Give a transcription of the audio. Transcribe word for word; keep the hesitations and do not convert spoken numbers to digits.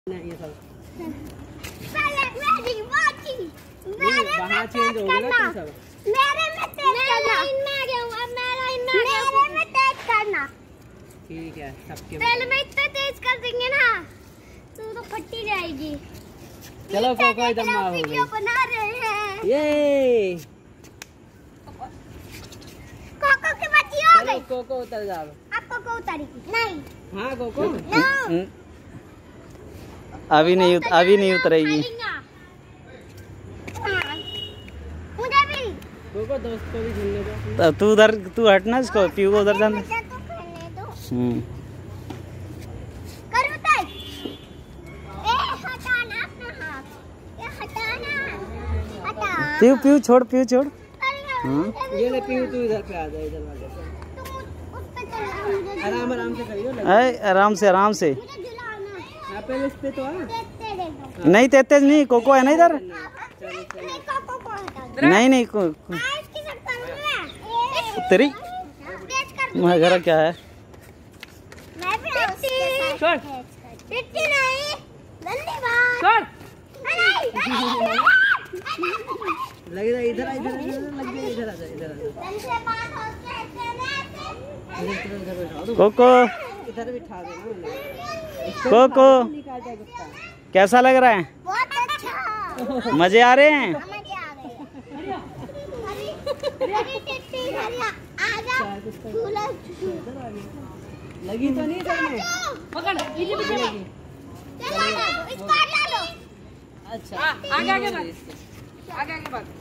ये सब वहाँ चेंज हो गया ना सब। मेरे में तेज करना। इनमें आ गया हूँ, अब मेरा इनमें आ गया। मेरे में तेज करना। ठीक है सबके पहले में इतना तेज कर देंगे ना तू तो फटी जाएगी। चलो कोको एकदम मार हो गई। वीडियो बना रहे हैं। ये कोको की बच्ची हो गई। कोको उतर जाओ। अब कोको उतरेगी नहीं। हाँ कोको नो। अभी नहीं उत, अभी नहीं उतरेगी। मुझे भी कोको दोस्त को भी झूलने दो। तो तू उधर तू हटना इसको पीयू को उधर जाना। हम्म करो तय। ए हटाना अपना हाथ। ये हटाना। हटा। पीयू पीयू छोड़ पीयू छोड़। हाँ ये ले पीयू तू इधर पे आ जा इधर आ जा। तुम उस पे चला। आराम आराम से करियो। अरे आराम से आराम से। मुझे झुलाना। आप पहले इस पे तो आ। तेज दे दो। नहीं तेज तेज नहीं कोको है ना इधर। नहीं कोको को हटा दो। नहीं नहीं को, को, आज की सब करूंगा। तेरी तेज कर। मगर क्या है। मैं भी उसके छोड़। पिट्टी नहीं। धन्यवाद। छोड़। नहीं। लग जा इधर आ इधर लग जा इधर आ जा इधर आ जा। तुमसे बात होती है इधर इधर बैठा दो। कोको इधर बिठा देना। कोको निकाल दे गुस्सा। कैसा लग रहा है। बहुत अच्छा। मजे आ रहे हैं। मजे आ गए। अरे अरे टिट्टी हरिया आजा झूला। लगी तो नहीं सर में। पकड़ पीछे पीछे लगी। इस पार ला लो। अच्छा आगे आगे बढ़ आगे आगे बढ़।